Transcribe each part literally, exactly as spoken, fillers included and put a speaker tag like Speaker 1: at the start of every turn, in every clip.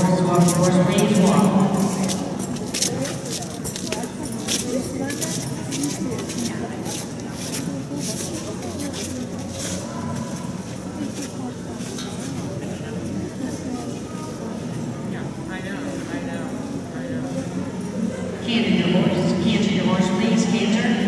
Speaker 1: horse, walk your horse, please, walk. Canter your horse, canter your horse, please, canter.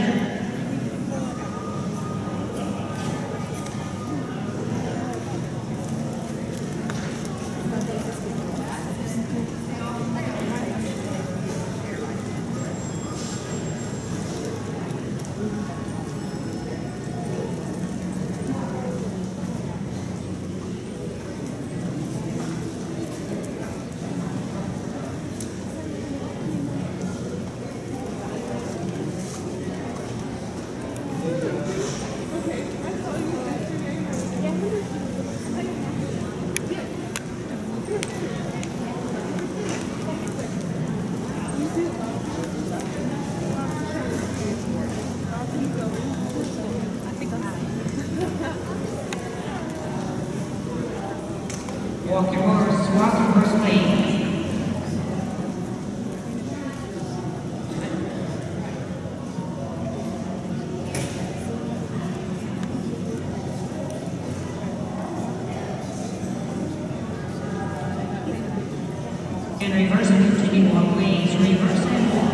Speaker 1: Walk your horse, walk your horse, please. And reverse and continue walk, please. Reverse and walk.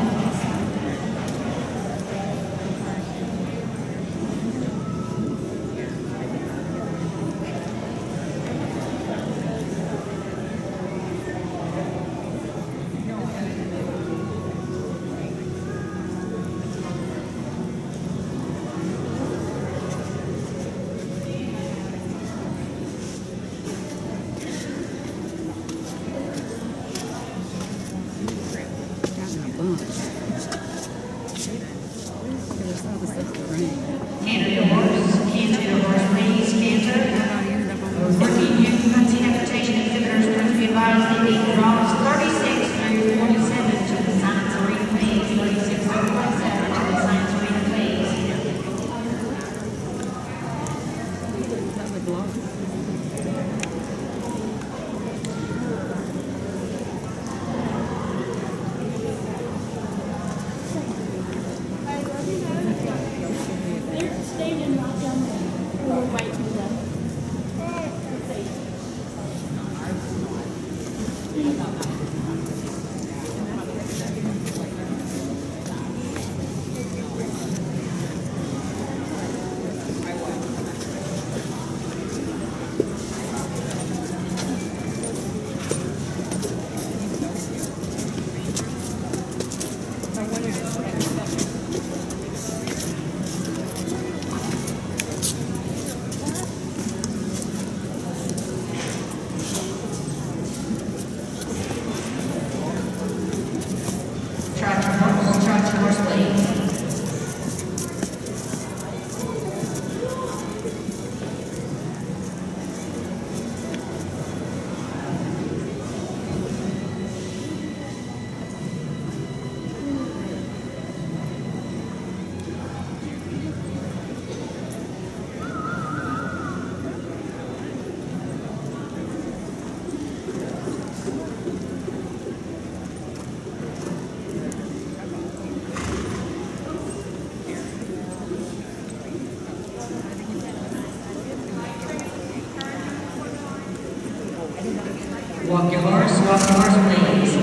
Speaker 1: Canter your horse, canter your horse, please, canter. fourteen youth hunting equitation exhibitors, please be advised they need draws thirty-six through forty-seven to the science arena, please. thirty-six through forty-seven to the science arena, please. Trot your horse, trot your horse, please. Walk your horse, walk your horse, please.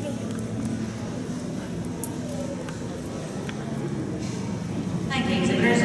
Speaker 1: Thank you, exhibitors.